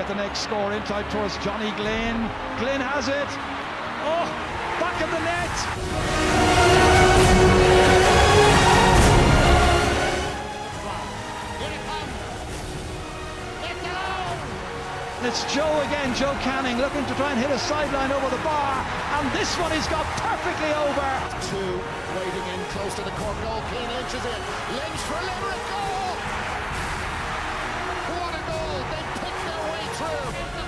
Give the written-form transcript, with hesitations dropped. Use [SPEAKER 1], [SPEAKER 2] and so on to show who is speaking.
[SPEAKER 1] get the next score in time towards Johnny Glynn. Glynn has it. Oh, back of the net. And it's Joe again, Joe Canning, looking to try and hit a sideline over the bar, and this one he's got perfectly over.
[SPEAKER 2] Two waiting in close to the Cork goal. Keane inches in. Lynch for Limerick goal. What a goal! They picked their way through.